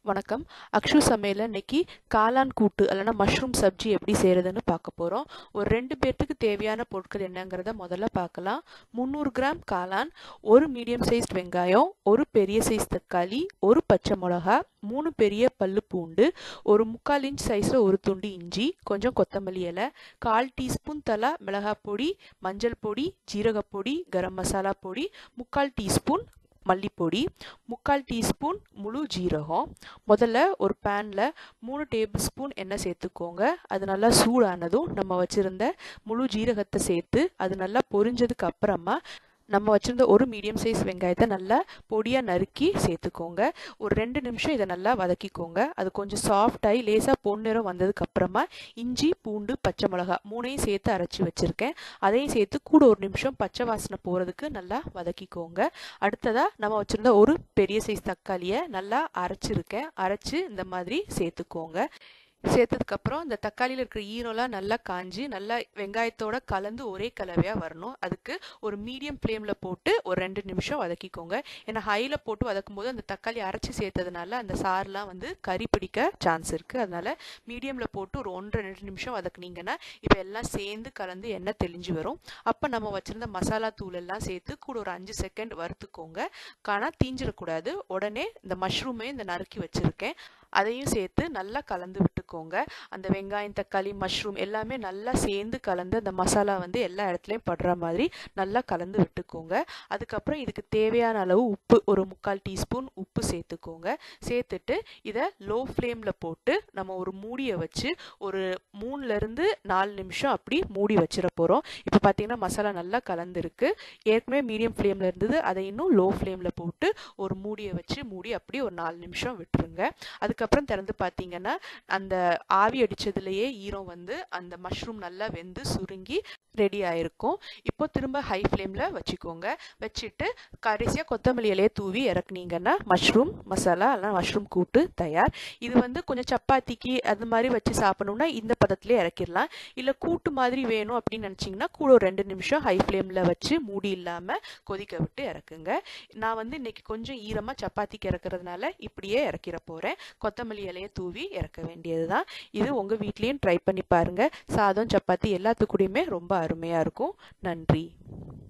வணக்கம். அக்ஷு சமையல்ல இன்னைக்கு காளான் கூட்டு அல்லனா மஷ்ரூம் சப்ஜி எப்படி செய்யறதுன்னு பார்க்க போறோம். ஒரு 2 பேத்துக்கு தேவையான பொருட்கள் என்னங்கறத முதல்ல பார்க்கலாம். 300 கிராம் காளான், ஒரு மீடியம் சைஸ் வெங்காயம், ஒரு பெரிய சைஸ் தக்காளி, ஒரு பச்சை மிளகாய், 3 பெரிய பல்லு பூண்டு, ஒரு 3/4 இன்ச் சைஸ்ல ஒரு துண்டு இஞ்சி, கொஞ்சம் கொத்தமல்லி இலை, 1/4 டீஸ்பூன் தலா மிளகாய் பொடி, மஞ்சள் பொடி, ஜீரகப் பொடி, கரம் மசாலா பொடி, 3/4 டீஸ்பூன் மல்லிப்பொடி, 3/4 டீஸ்பூன் முழு ஜீரகம். முதல்ல ஒரு பேனில் 3 டேபிள் ஸ்பூன் எண்ணெய் சேர்த்துக்கோங்க. அது நல்லா சூடானதும் நம்ம வச்சுருந்த முழு ஜீரகத்தை சேர்த்து அது நல்லா பொரிஞ்சதுக்கு அப்புறமா நம்ம வச்சுருந்த ஒரு மீடியம் சைஸ் வெங்காயத்தை நல்லா பொடியாக நறுக்கி சேர்த்துக்கோங்க. ஒரு 2 நிமிஷம் இதை நல்லா வதக்கிக்கோங்க. அது கொஞ்சம் சாஃப்டாகி லேசாக பொன்னிறம் வந்ததுக்கப்புறமா இஞ்சி, பூண்டு, பச்சை மிளகாய் 3ஐயும் சேர்த்து அரைச்சி வச்சுருக்கேன். அதையும் சேர்த்து கூட ஒரு நிமிஷம் பச்சை வாசனை போகிறதுக்கு நல்லா வதக்கிக்கோங்க. அடுத்ததாக நம்ம வச்சுருந்த ஒரு பெரிய சைஸ் தக்காளியை நல்லா அரைச்சி இந்த மாதிரி சேர்த்துக்கோங்க. சேர்த்ததுக்கப்புறம் இந்த தக்காளியில் இருக்கிற ஈரம்லாம் நல்லா காஞ்சி நல்லா வெங்காயத்தோட கலந்து ஒரே கலவையாக வரணும். அதுக்கு ஒரு மீடியம் ஃப்ளேமில் போட்டு ஒரு 2 நிமிஷம் வதக்கிக்கோங்க. ஏன்னா ஹையில் போட்டு வதக்கும் போது அந்த தக்காளி அரைச்சி சேர்த்ததுனால அந்த சாரெலாம் வந்து கறி பிடிக்க சான்ஸ் இருக்குது. அதனால் மீடியமில் போட்டு ஒரு 1-2 நிமிஷம் வதக்குனீங்கன்னா இப்போ எல்லாம் சேர்ந்து கலந்து எண்ணெய் தெளிஞ்சு வரும். அப்போ நம்ம வச்சுருந்த மசாலா தூள் எல்லாம் சேர்த்து கூட ஒரு 5 செகண்ட் வறுத்துக்கோங்க. ஆனால் தீஞ்சிடக்கூடாது. உடனே இந்த மஷ்ரூமே இந்த நறுக்கி வச்சுருக்கேன் அதையும் சேர்த்து நல்லா கலந்து விட்டுக்கோங்க. அந்த வெங்காயம், தக்காளி, மஷ்ரூம் எல்லாமே நல்லா சேர்ந்து கலந்து அந்த மசாலா வந்து எல்லா இடத்துலையும் படுற மாதிரி நல்லா கலந்து விட்டுக்கோங்க. அதுக்கப்புறம் இதுக்கு தேவையான அளவு உப்பு ஒரு 3/4 டீஸ்பூன் உப்பு சேர்த்துக்கோங்க. சேர்த்துட்டு இதை லோ ஃப்ளேமில் போட்டு நம்ம ஒரு மூடியை வச்சு ஒரு 3-4 நிமிஷம் அப்படி மூடி வச்சிட போகிறோம். இப்போ பார்த்தீங்கன்னா மசாலா நல்லா கலந்துருக்கு. ஏற்கனவே மீடியம் ஃப்ளேமில் இருந்தது, அதை இன்னும் லோ ஃப்ளேமில் போட்டு ஒரு மூடியை வச்சு மூடி அப்படி ஒரு 4 நிமிஷம் விட்டுருங்க. அதுக்கப்புறம் திறந்து பார்த்தீங்கன்னா அந்த ஆவி அடித்ததுலேயே ஈரம் வந்து அந்த மஷ்ரூம் நல்லா வெந்து சுருங்கி ரெடி ஆயிருக்கும். இப்போ திரும்ப ஹை ஃப்ளேமில் வச்சுக்கோங்க. வச்சுட்டு கடைசியாக கொத்தமல்லி இலையை தூவி இறக்குனீங்கன்னா மஷ்ரூம் மசாலா அல்ல மஷ்ரூம் கூட்டு தயார். இது வந்து கொஞ்சம் சப்பாத்திக்கு அது மாதிரி வச்சு சாப்பிடணும்னா இந்த பதத்திலே இறக்கிடலாம். இல்லை கூட்டு மாதிரி வேணும் அப்படின்னு நினச்சிங்கன்னா கூட ஒரு 2 நிமிஷம் ஹை ஃப்ளேமில் வச்சு மூடி இல்லாமல் கொதிக்க விட்டு இறக்குங்க. நான் வந்து இன்னைக்கு கொஞ்சம் ஈரமாக சப்பாத்திக்கு இறக்குறதுனால இப்படியே இறக்கிற போகிறேன். கொத்தமல்லி இலையை தூவி இறக்க வேண்டியது தான். இது உங்கள் வீட்லேயும் ட்ரை பண்ணி பாருங்கள். சாதம், சப்பாத்தி எல்லாத்துக்கூடையுமே ரொம்ப அருமையாக இருக்கும். நன்றி.